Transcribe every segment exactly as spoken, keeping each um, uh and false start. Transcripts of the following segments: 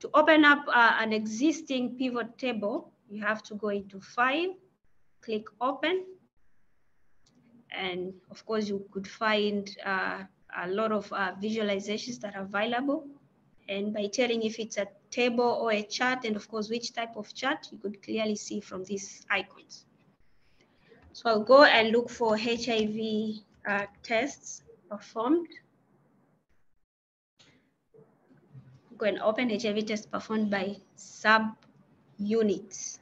To open up uh, an existing pivot table, you have to go into File, click Open. And of course, you could find uh, a lot of uh, visualizations that are available. And by telling if it's a table or a chart, and of course, which type of chart, you could clearly see from these icons. So I'll go and look for H I V uh, tests performed. Go and open H I V tests performed by sub-units.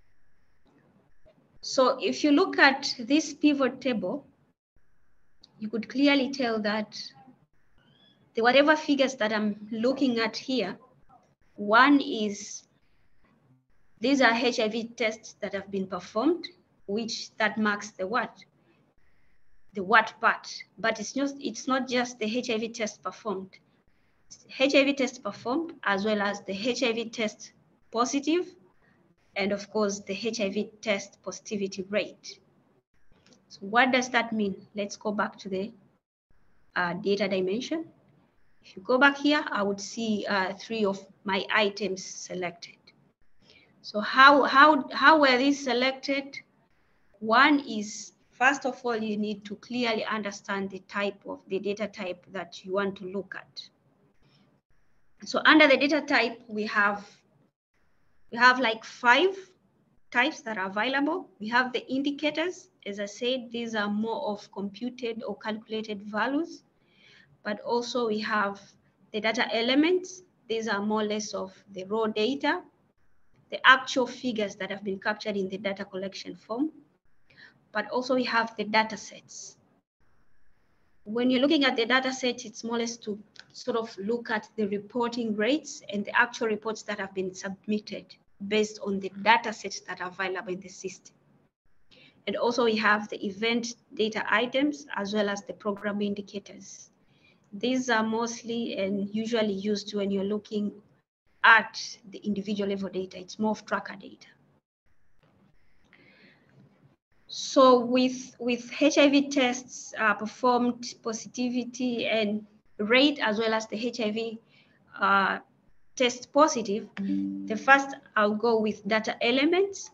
So if you look at this pivot table, you could clearly tell that the whatever figures that I'm looking at here, one is, these are H I V tests that have been performed, which that marks the what? The what part. But it's not, it's not just the H I V test performed. H I V test performed, as well as the H I V test positive, and of course, the H I V test positivity rate. So what does that mean? Let's go back to the uh, data dimension. If you go back here, I would see uh, three of my items selected. So how, how, how were these selected? One is, first of all, you need to clearly understand the type of the data type that you want to look at. So under the data type, we have, we have like five types that are available. We have the indicators. As I said, these are more of computed or calculated values, but also we have the data elements. These are more or less of the raw data, the actual figures that have been captured in the data collection form, but also we have the data sets. When you're looking at the data set, it's more or less to sort of look at the reporting rates and the actual reports that have been submitted based on the data sets that are available in the system. And also we have the event data items as well as the program indicators. These are mostly and usually used when you're looking at the individual level data. It's more of tracker data. So with, with H I V tests uh, performed, positivity and rate, as well as the H I V uh, test positive, the first I'll go with data elements.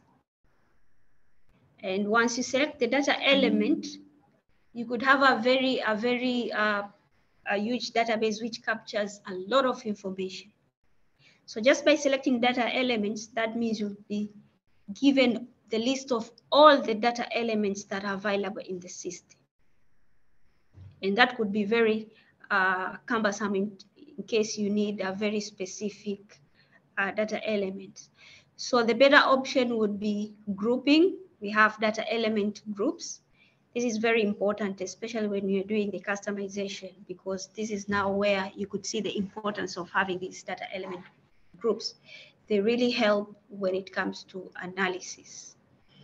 And once you select the data element, you could have a very, a very uh, a huge database which captures a lot of information. So just by selecting data elements, that means you'll be given the list of all the data elements that are available in the system. And that could be very uh, cumbersome in, in case you need a very specific uh, data element. So the better option would be grouping. We have data element groups. This is very important, especially when you're doing the customization, because this is now where you could see the importance of having these data element groups. They really help when it comes to analysis.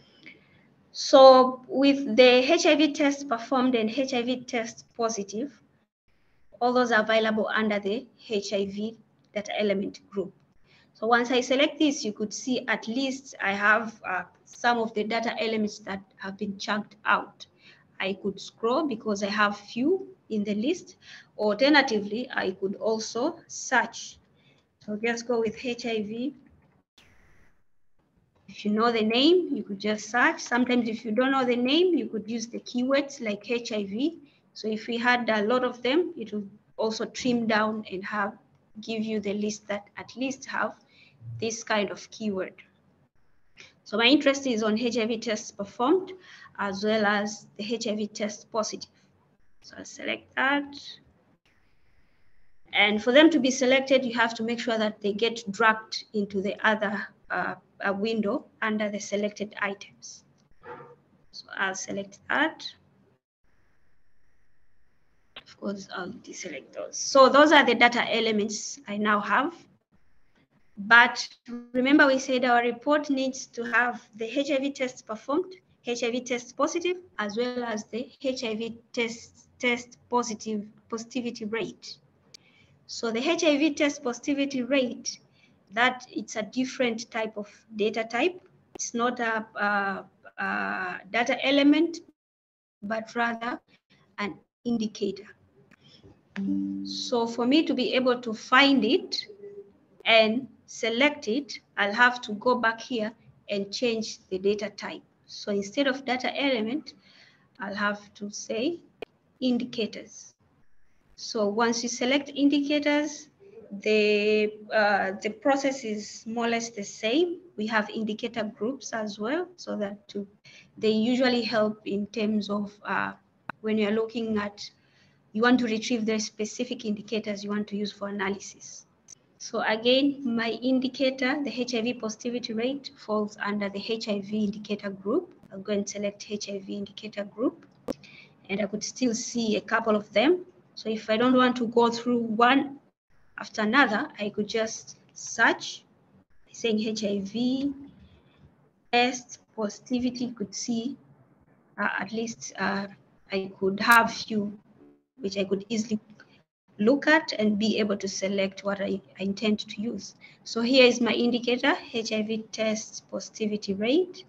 So with the H I V test performed and H I V test positive, all those are available under the H I V data element group. So once I select this, you could see at least I have uh, some of the data elements that have been chunked out. I could scroll because I have few in the list. Alternatively, I could also search. So just go with H I V. If you know the name, you could just search. Sometimes if you don't know the name, you could use the keywords like H I V. So if we had a lot of them, it will also trim down and have give you the list that at least have this kind of keyword. So my interest is on H I V tests performed as well as the H I V test positive. So I'll select that. And for them to be selected, you have to make sure that they get dragged into the other uh, uh, window under the selected items. So I'll select that. Of course, I'll deselect those. So those are the data elements I now have. But remember, we said our report needs to have the H I V tests performed, H I V test positive, as well as the H I V test, test positive positivity rate. So the H I V test positivity rate, that it's a different type of data type. It's not a, a, a data element, but rather an indicator. So for me to be able to find it, and select it, I'll have to go back here and change the data type. So instead of data element, I'll have to say indicators. So once you select indicators, the, uh, the process is more or less the same. We have indicator groups as well, so that to, they usually help in terms of uh, when you're looking at, you want to retrieve the specific indicators you want to use for analysis. So again, my indicator, the H I V positivity rate, falls under the H I V indicator group. I'll go and select H I V indicator group, and I could still see a couple of them. So if I don't want to go through one after another, I could just search, saying H I V test positivity. You could see uh, at least uh, I could have few which I could easily look at and be able to select what I, I intend to use. So here is my indicator, H I V test positivity rate.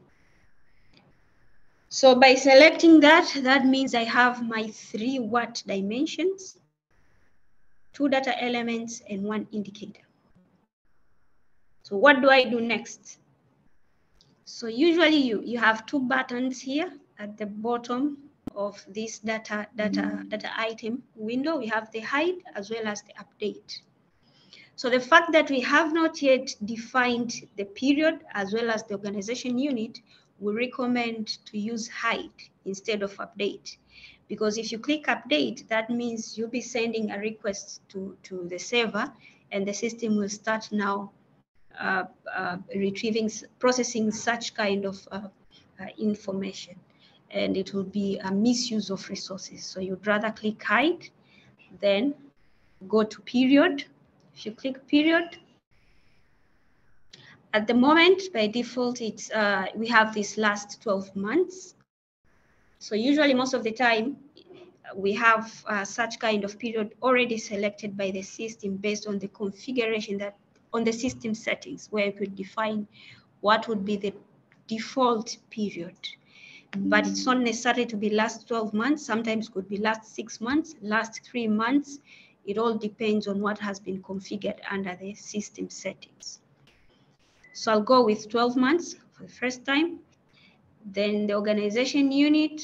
So by selecting that, that means I have my three watt dimensions, two data elements, and one indicator. So what do I do next? So usually you, you have two buttons here at the bottom of this data, data, data item window. We have the hide as well as the update. So the fact that we have not yet defined the period as well as the organization unit, we recommend to use hide instead of update. Because if you click update, that means you'll be sending a request to, to the server, and the system will start now uh, uh, retrieving, processing such kind of uh, uh, information. And it will be a misuse of resources. So you'd rather click hide, then go to period. If you click period, at the moment, by default, it's uh, we have this last twelve months. So usually most of the time, we have uh, such kind of period already selected by the system based on the configuration that on the system settings, where you could define what would be the default period. But it's not necessary to be last twelve months. Sometimes it could be last six months, last three months. It all depends on what has been configured under the system settings. So I'll go with twelve months for the first time. Then the organization unit.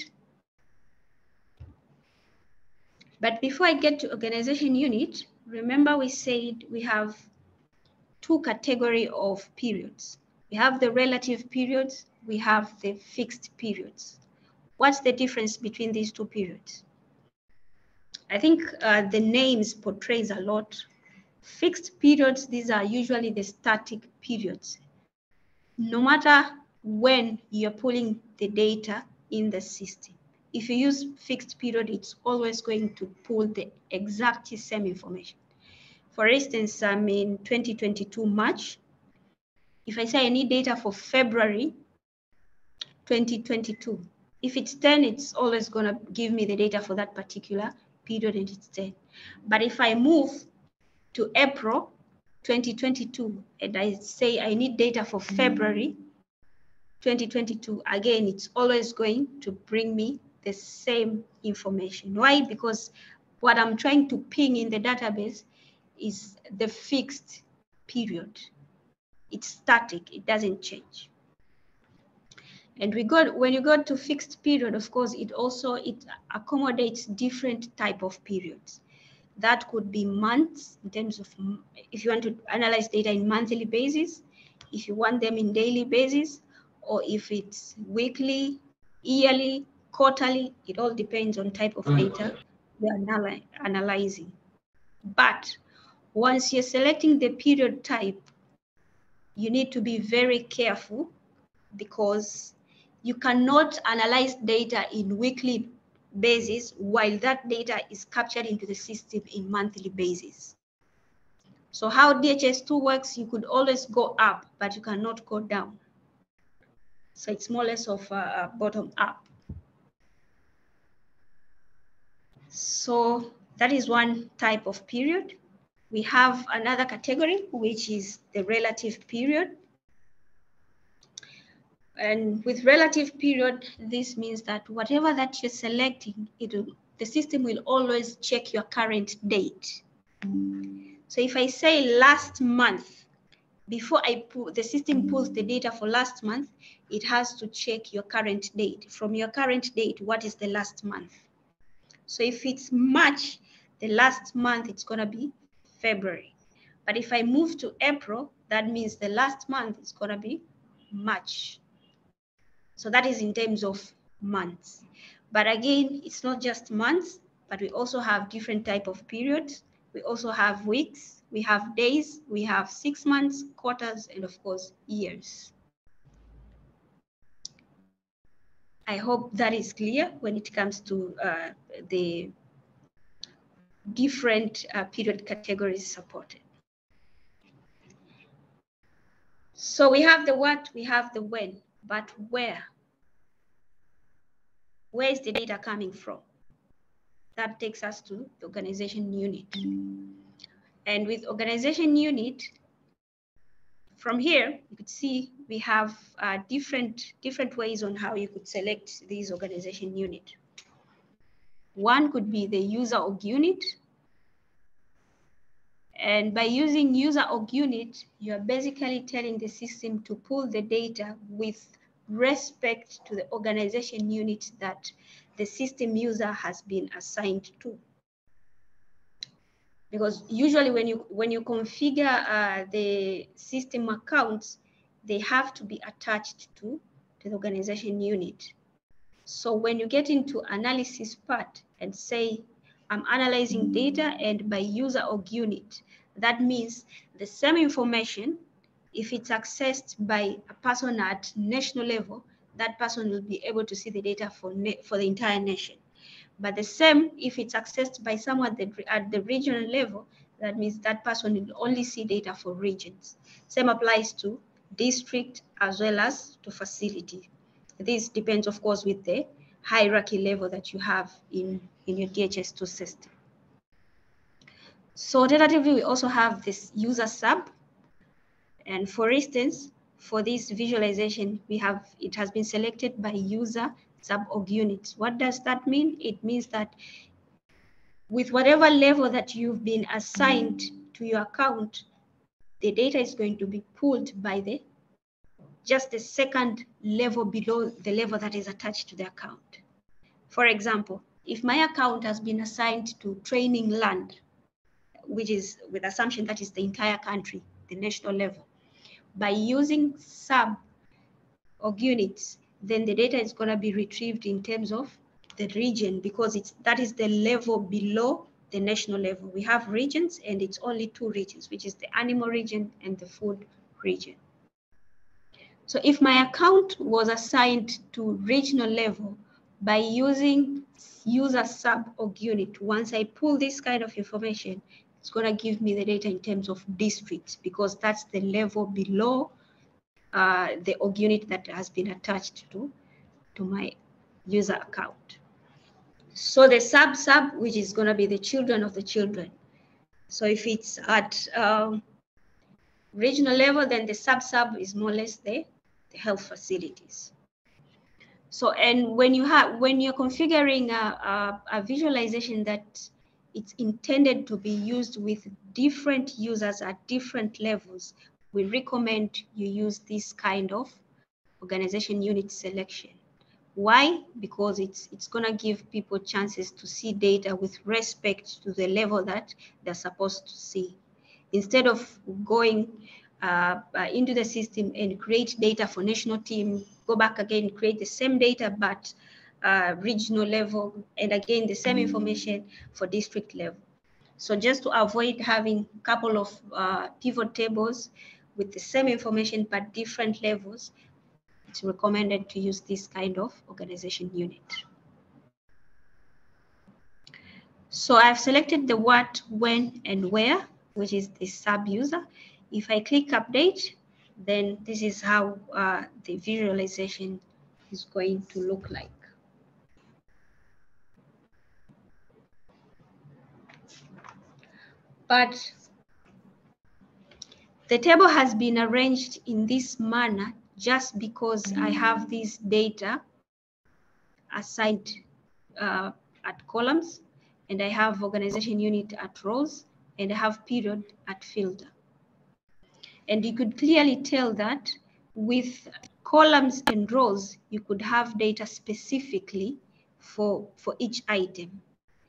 But before I get to organization unit, remember we said we have two categories of periods. We have the relative periods, we have the fixed periods. What's the difference between these two periods? I think uh, the names portrays a lot. Fixed periods, these are usually the static periods. No matter when you're pulling the data in the system, if you use fixed period, it's always going to pull the exact same information. For instance, I'm in twenty twenty-two March. If I say I need data for February twenty twenty-two, if it's ten, it's always going to give me the data for that particular period, and it's ten. But if I move to April twenty twenty-two and I say I need data for February twenty twenty-two, again, it's always going to bring me the same information. Why? Because what I'm trying to ping in the database is the fixed period. It's static, it doesn't change. And we got, when you go to fixed period, of course, it also, it accommodates different type of periods. That could be months in terms of, if you want to analyze data in monthly basis, if you want them in daily basis, or if it's weekly, yearly, quarterly, it all depends on type of data we are analyzing. But once you're selecting the period type, you need to be very careful, because you cannot analyze data in weekly basis while that data is captured into the system in monthly basis. So how D H I S two works, you could always go up, but you cannot go down. So it's more or less of a bottom up. So that is one type of period. We have another category, which is the relative period. And with relative period, this means that whatever that you're selecting, it will, the system will always check your current date. So if I say last month, before I pull, the system pulls the data for last month, it has to check your current date. From your current date, what is the last month? So if it's March, the last month, it's gonna be February. But if I move to April, that means the last month is gonna be March. So that is in terms of months. But again, it's not just months, but we also have different type of periods. We also have weeks, we have days, we have six months, quarters, and of course, years. I hope that is clear when it comes to uh, the different uh, period categories supported. So we have the what, we have the when, but where? Where is the data coming from? That takes us to the organization unit. And with organization unit, from here, you could see we have uh, different, different ways on how you could select this organization unit. One could be the user org unit. And by using user org unit, you're basically telling the system to pull the data with respect to the organization unit that the system user has been assigned to. Because usually when you when you configure uh, the system accounts, they have to be attached to, to the organization unit. So when you get into analysis part and say, I'm analyzing data and by user org unit, that means the same information, if it's accessed by a person at national level, that person will be able to see the data for, for the entire nation. But the same, if it's accessed by someone that, at the regional level, that means that person will only see data for regions. Same applies to district as well as to facility. This depends, of course, with the hierarchy level that you have in, in your D H S two system. So alternatively, we also have this user sub. And for instance, for this visualization, we have, it has been selected by user sub org units. What does that mean? It means that with whatever level that you've been assigned to your account, the data is going to be pulled by the just the second level below the level that is attached to the account. For example, if my account has been assigned to training land, which is with assumption that is the entire country, the national level, by using sub org units, then the data is going to be retrieved in terms of the region, because it's that is the level below the national level. We have regions and it's only two regions, which is the animal region and the food region. So if my account was assigned to regional level, by using user sub org unit, once I pull this kind of information, it's going to give me the data in terms of districts, because that's the level below uh, the org unit that has been attached to, to my user account. So the sub sub, which is going to be the children of the children. So if it's at um, regional level, then the sub sub is more or less the, the health facilities. So, and when you have, when you're configuring a, a, a visualization that it's intended to be used with different users at different levels, we recommend you use this kind of organization unit selection. Why? Because it's it's going to give people chances to see data with respect to the level that they're supposed to see. Instead of going uh, uh, into the system and create data for national team, go back again, create the same data, but uh, regional level, and again, the same information for district level. So just to avoid having a couple of uh, pivot tables with the same information, but different levels, it's recommended to use this kind of organization unit. So I've selected the what, when, and where, which is the sub-user. If I click update, then this is how uh, the visualization is going to look like. But the table has been arranged in this manner just because I have this data assigned uh, at columns, and I have organization unit at rows, and I have period at filter. And you could clearly tell that with columns and rows, you could have data specifically for, for each item.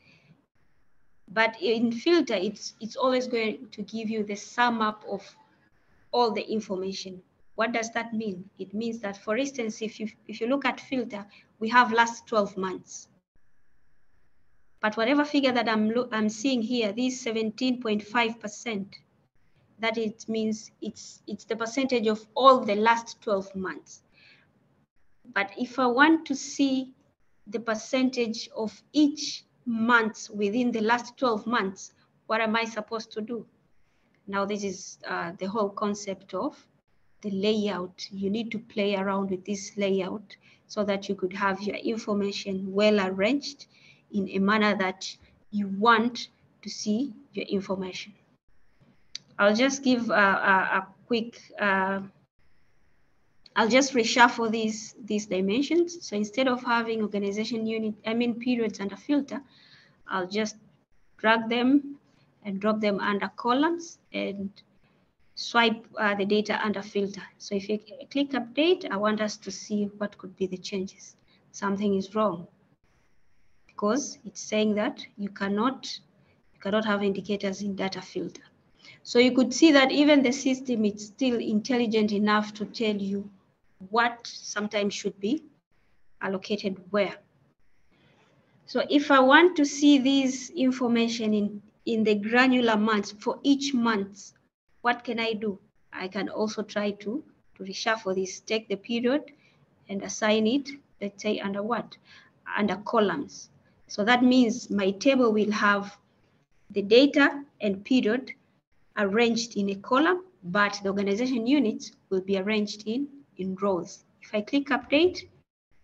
But in filter, it's, it's always going to give you the sum up of all the information. What does that mean? It means that, for instance, if you, if you look at filter, we have last twelve months. But whatever figure that I'm, I'm seeing here, this seventeen point five percent, that it means it's, it's the percentage of all the last twelve months. But if I want to see the percentage of each month within the last twelve months, what am I supposed to do? Now, this is uh, the whole concept of the layout. You need to play around with this layout so that you could have your information well arranged in a manner that you want to see your information. I'll just give a, a, a quick, uh, I'll just reshuffle these, these dimensions. So instead of having organization unit, I mean periods under filter, I'll just drag them and drop them under columns and swipe uh, the data under filter. So if you click update, I want us to see what could be the changes. Something is wrong because it's saying that you cannot, you cannot have indicators in data filter. So you could see that even the system is still intelligent enough to tell you what sometimes should be allocated where. So if I want to see this information in, in the granular months for each month, what can I do? I can also try to, to reshuffle this, take the period and assign it, let's say under what? Under columns. So that means my table will have the data and period arranged in a column, but the organization units will be arranged in, in rows. If I click update, you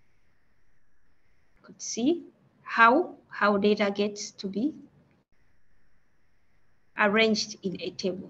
could see how, how data gets to be arranged in a table.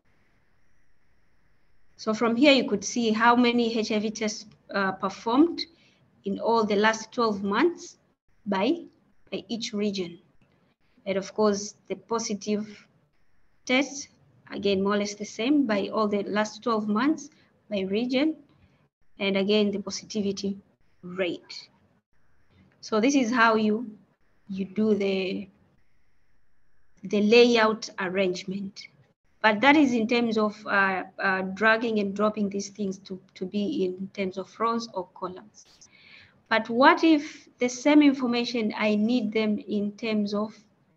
So from here, you could see how many H I V tests uh, performed in all the last twelve months by, by each region. And of course, the positive tests, again, more or less the same by all the last twelve months by region. And again, the positivity rate. So this is how you, you do the, the layout arrangement. But that is in terms of uh, uh, dragging and dropping these things to, to be in terms of rows or columns. But what if the same information, I need them in terms of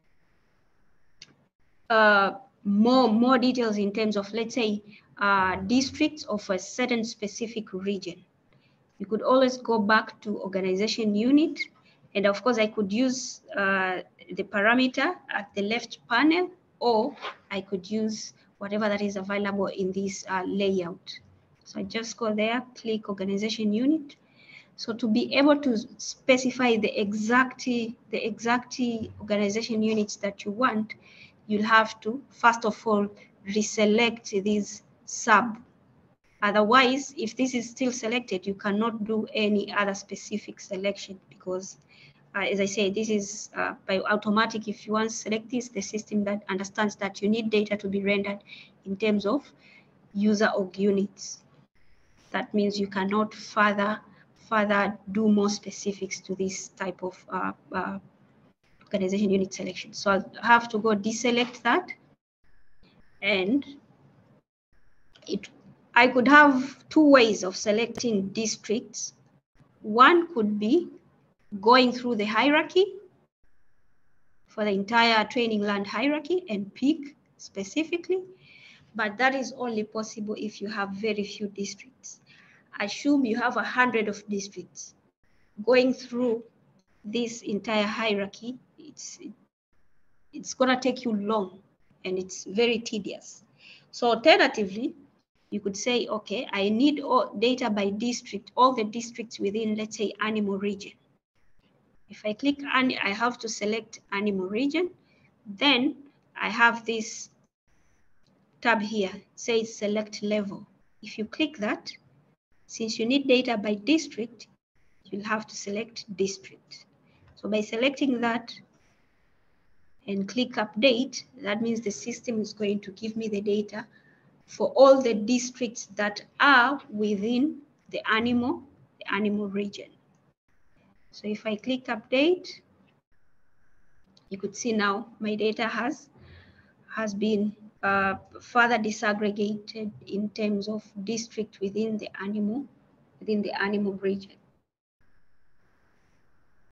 uh, more, more details in terms of, let's say, uh, districts of a certain specific region? You could always go back to organization unit. And of course, I could use uh, the parameter at the left panel, or I could use whatever that is available in this uh, layout. So I just go there, click organization unit. So to be able to specify the exact, the exact organization units that you want, you'll have to, first of all, reselect these sub. Otherwise, if this is still selected, you cannot do any other specific selection because, uh, as I say, this is uh, by automatic. If you want to select this, the system that understands that you need data to be rendered in terms of user org units. That means you cannot further, further do more specifics to this type of uh, uh, organization unit selection. So I'll have to go deselect that, and it I could have two ways of selecting districts. One could be going through the hierarchy for the entire training land hierarchy and pick specifically, but that is only possible if you have very few districts. Assume you have a hundred of districts. Going through this entire hierarchy, it's, it's gonna take you long and it's very tedious. So alternatively, you could say, okay, I need all data by district, all the districts within, let's say, animal region. If I click, and I have to select animal region, then I have this tab here, says select level. If you click that, since you need data by district, you'll have to select district. So by selecting that and click update, that means the system is going to give me the data for all the districts that are within the animal, the animal region. So if I click update, you could see now my data has, has been uh, further disaggregated in terms of district within the animal, within the animal region.